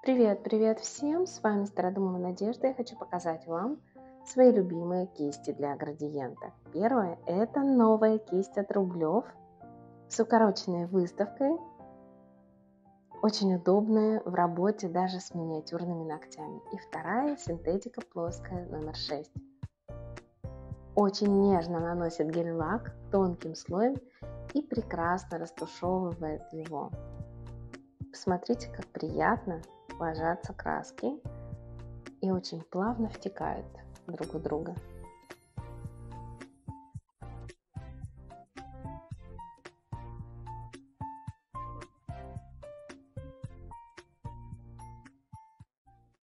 Привет всем! С вами Стародумова Надежда. Я хочу показать вам свои любимые кисти для градиента. Первое – это новая кисть от Рублев с укороченной выставкой. Очень удобная в работе даже с миниатюрными ногтями. И вторая – синтетика плоская номер 6. Очень нежно наносит гель-лак тонким слоем и прекрасно растушевывает его. Посмотрите, как приятно ложатся краски и очень плавно втекают друг в друга.